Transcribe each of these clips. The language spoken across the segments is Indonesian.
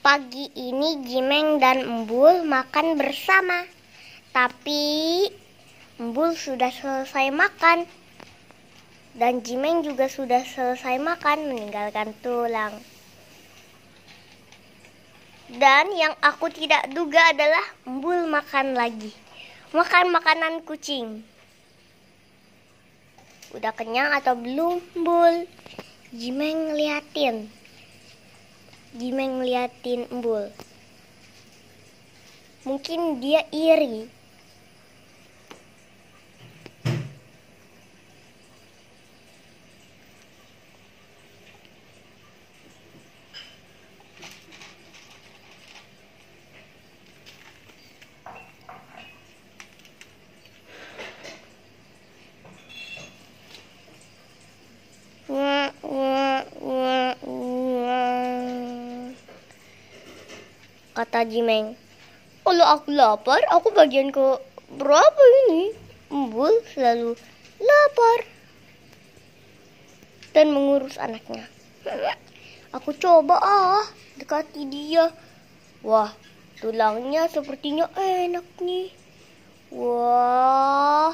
Pagi ini Jimeng dan Embul makan bersama. Tapi Embul sudah selesai makan. Dan Jimeng juga sudah selesai makan, meninggalkan tulang. Dan yang aku tidak duga adalah Embul makan lagi. Makan makanan kucing. Udah kenyang atau belum, Embul? Jimeng ngeliatin Embul. Mungkin dia iri. Kata Jimeng, kalau aku lapar, aku bagian ke berapa ini? Embul selalu lapar dan mengurus anaknya. Aku coba dekati dia. Wah, tulangnya sepertinya enak nih. Wah,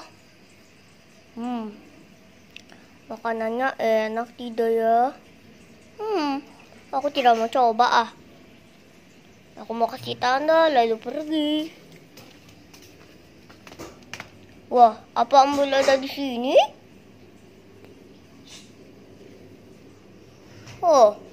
makanannya enak tidak ya? Aku tidak mau coba Aku mau kasih tanda lalu pergi. Wah, apa Embul ada di sini? Oh,